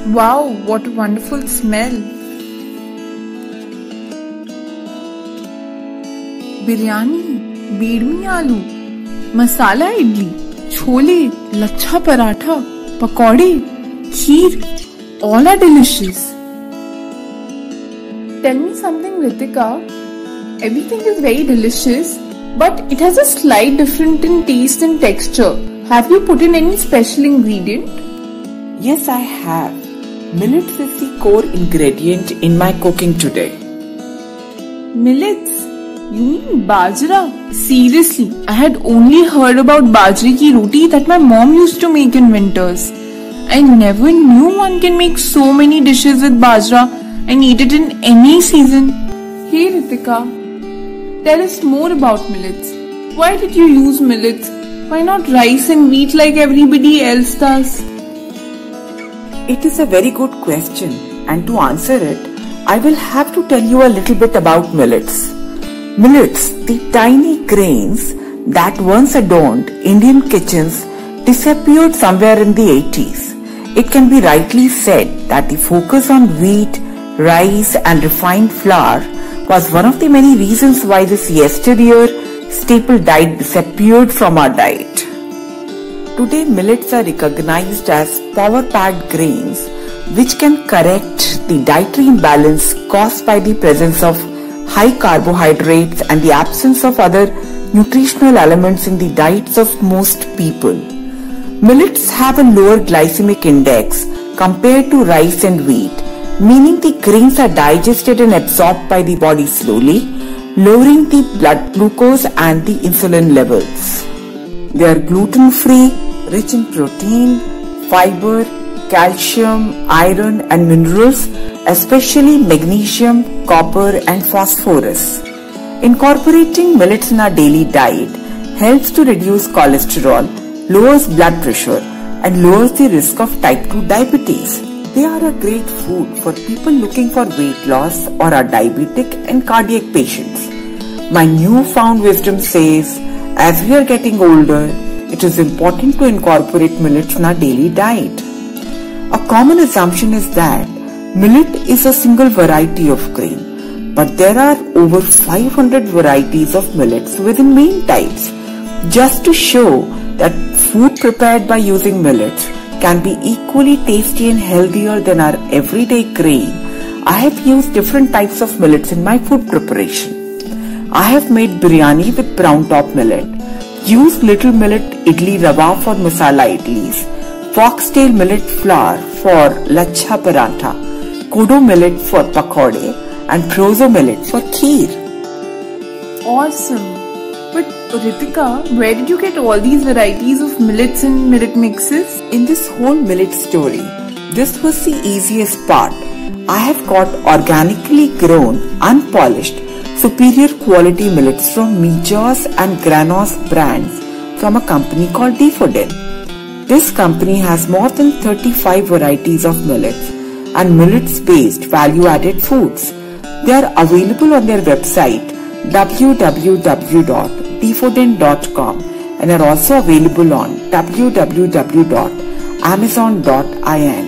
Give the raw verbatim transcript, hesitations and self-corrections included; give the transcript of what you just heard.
Wow, what a wonderful smell. Biryani, bedmi aloo, masala idli, chole, lachha paratha, pakode, kheer, all are delicious. Tell me something, Ritika. Everything is very delicious, but it has a slight difference in taste and texture. Have you put in any special ingredient? Yes, I have. Millets is the core ingredient in my cooking today. Millets? You mean bajra? Seriously, I had only heard about bajra ki roti that my mom used to make in winters. I never knew one can make so many dishes with bajra and eat it in any season. Hey Ritika, tell us more about millets. Why did you use millets? Why not rice and wheat like everybody else does? It is a very good question, and to answer it, I will have to tell you a little bit about millets. Millets, the tiny grains that once adorned Indian kitchens, disappeared somewhere in the eighties. It can be rightly said that the focus on wheat, rice and refined flour was one of the many reasons why this yesteryear staple diet disappeared from our diet. Today, millets are recognized as power-packed grains which can correct the dietary imbalance caused by the presence of high carbohydrates and the absence of other nutritional elements in the diets of most people. Millets have a lower glycemic index compared to rice and wheat, meaning the grains are digested and absorbed by the body slowly, lowering the blood glucose and the insulin levels. They are gluten-free, rich in protein, fiber, calcium, iron and minerals, especially magnesium, copper and phosphorus. Incorporating millets in our daily diet helps to reduce cholesterol, lowers blood pressure and lowers the risk of type two diabetes. They are a great food for people looking for weight loss or are diabetic and cardiac patients. My newfound wisdom says, as we are getting older, it is important to incorporate millets in our daily diet. A common assumption is that millet is a single variety of grain, but there are over five hundred varieties of millets within main types. Just to show that food prepared by using millets can be equally tasty and healthier than our everyday grain, I have used different types of millets in my food preparation. I have made biryani with brown top millet, used little millet idli rava for masala idlis, foxtail millet flour for lachha paratha, kodo millet for pakode and proso millet for kheer. Awesome! But Ritika, where did you get all these varieties of millets and millet mixes? In this whole millet story, this was the easiest part. I have got organically grown, unpolished, superior quality millets from Mijos and Granos brands from a company called Defoden. This company has more than thirty-five varieties of millets and millets-based value-added foods. They are available on their website w w w dot defoden dot com and are also available on w w w dot amazon dot in.